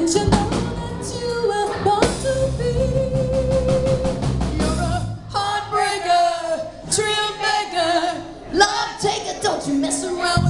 Didn't you know that you were born to be? You're a heartbreaker, thrill maker, love taker. Don't you mess around